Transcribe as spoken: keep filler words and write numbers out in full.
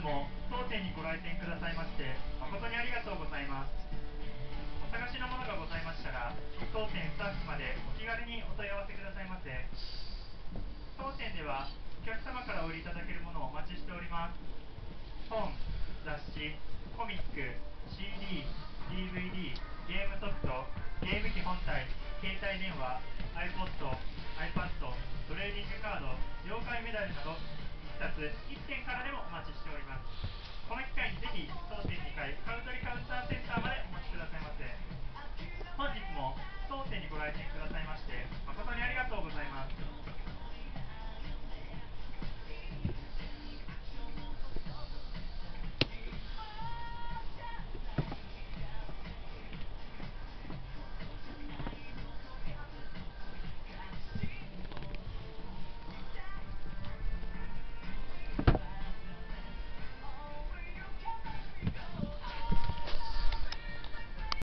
も当店にご来店くださいまして誠にありがとうございます。お探しのものがございましたら当店スタッフまでお気軽にお問い合わせくださいませ。当店ではお客様からお売りいただけるものをお待ちしております。本、雑誌、コミック、シーディー、ディーブイディー、ゲームソフト、ゲーム機本体、携帯電話、iPod、iPad、トレーディングカード、妖怪メダルなどいっさついってんからでもお待ちしております。この機会にぜひ当店にかい買う取りカウンターセンターまでお待ちくださいませ。本日も当店にご来店くださいまして誠にありがとうございます。